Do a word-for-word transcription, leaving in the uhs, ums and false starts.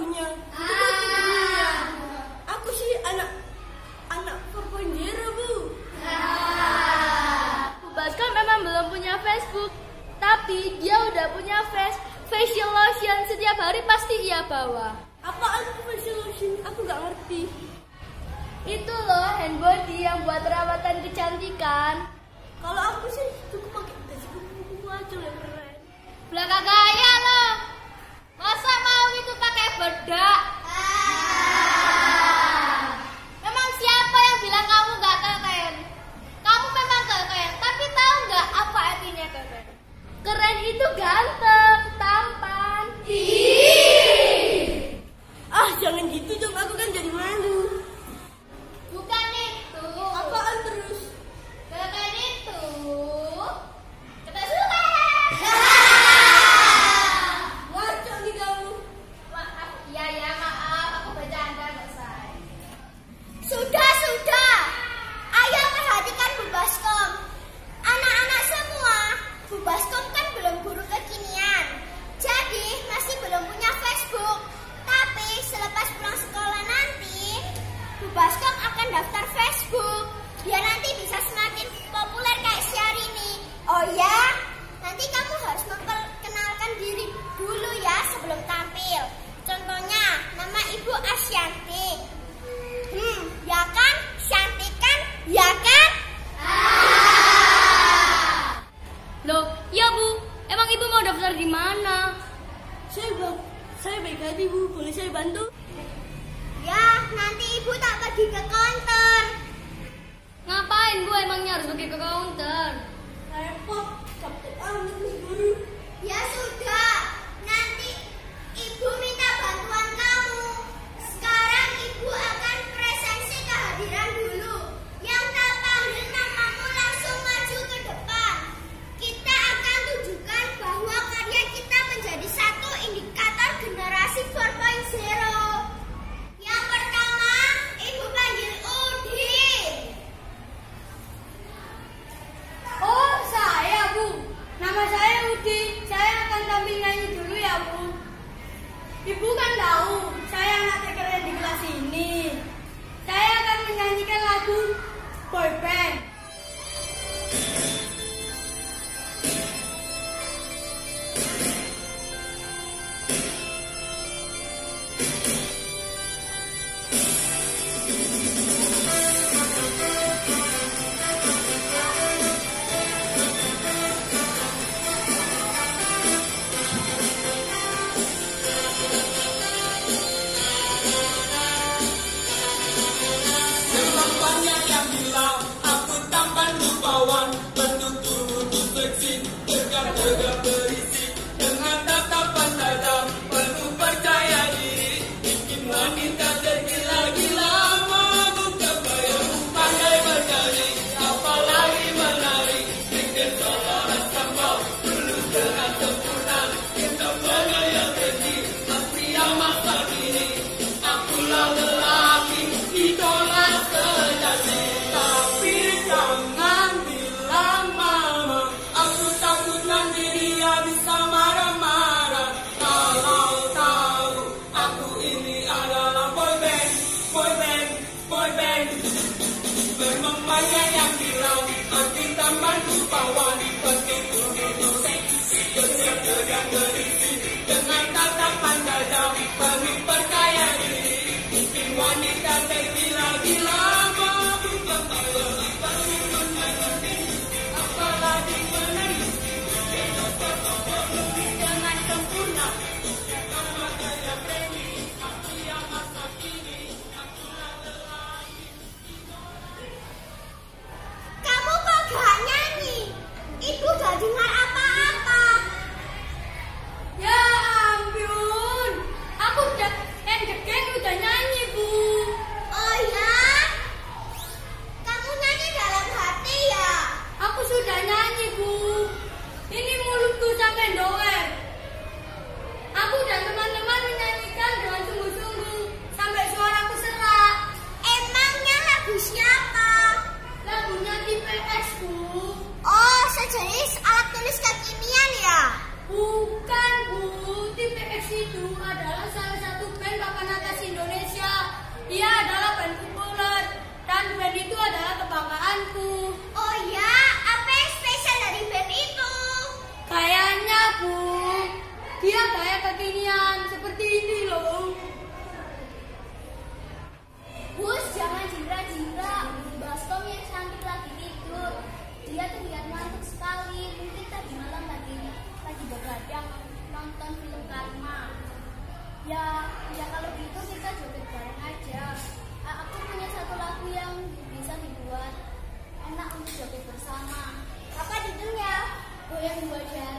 lagunya. Ah. Aku sih anak anak empat titik nol, Bu. Ah. Bu Baskom memang belum punya Facebook, tapi dia udah punya face facial lotion. Setiap hari pasti ia bawa. Apaan facial lotion? Aku nggak ngerti. Itu loh hand body yang buat perawatan kecantikan. Kalau aku sih cukup pakai baju kuku aja yang keren. Belakang gaya loh. Masa mau itu pakai bedak? Ah. Memang siapa yang bilang kamu nggak keren? Kamu memang nggak keren, tapi tahu nggak apa artinya keren? Keren itu ganteng, tampan. Ih. Ah, jangan gitu dong, aku kan jadi malu. Bukan itu. Apaan terus? Bukan itu. Kata surat. Ngaco nih kamu. Maaf, ya ya maaf, aku bercanda Mbak Say. Sudah, sudah. Ayo perhatikan Bu Baskom. Anak-anak semua, Bu Baskom kan belum guru kekinian. Jadi masih belum punya Facebook. Tapi selepas pulang sekolah nanti, Bu Baskom akan daftar Facebook. Biar nanti bisa semakin populer kayak Syahrini. Oh ya, nanti kamu harus memperkenalkan diri dulu ya sebelum tampil. Contohnya, nama Ibu Asyanti. Hmm, ya kan? Cantik kan? Ya kan? Ah. Loh, iya Bu. Emang Ibu mau daftar di mana? Saya bang, saya baik hati Bu, boleh saya bantu? Ya, nanti Ibu tak pergi ke counter. Ngapain Bu emangnya harus pergi ke counter? Repot, capek amat nih guru. Ya sudah, nanti Ibu minta bantuan kamu. Sekarang Ibu akan presensi kehadiran dulu. Yang tak panggil namamu langsung maju ke depan. Kita akan tunjukkan bahwa karya kita menjadi satu indikator generasi empat titik nol. Yang pertama, Ibu panggil Udin. Oh, saya Bu. Nama saya Udin. Saya akan tampil nyanyi dulu ya Bu. Ibu kan tahu, saya anak terkeren di kelas ini. Saya akan menyanyikan lagu boy band. Banyak yang bilang aku tampan rupawan, bertutur mutu seksi, tegap-tegap berisi, dengan tatapan tajam, penuh percaya diri, bikin wanita tergila-gila, mabuk terbayang, pandai bernyanyi, apalagi menari, bikin seorang sambal, dulu dengan sempurna, kita banyak yang keji, tapi yang masa kini, akulah lelaki, idola sejati. Tapi jangan bilang mama, aku takut nanti dia bisa marah-marah. Kalau tahu aku ini adalah boy band, boy band, boy band. Memang banyak yang bilang aku tampan rupawan, bertutur mutu seksi, bersiap-siap berisi, dengan tatapan tajam, penuh bandku. Oh ya, apa yang spesial dari band itu? Kayaknya, Bu, dia kayak kekinian seperti ini loh. Bus, jangan jingga-jingga. Baskom yang cantik lagi tidur. Dia terlihat ngantuk sekali. Mungkin tadi malam lagi lagi begadang nonton film Karma. Ya, ya kalau gitu kita joget bareng aja. A- Aku punya satu lagu yang bisa dibuat enak untuk joget bersama. Apa judulnya? Goyang dua jari.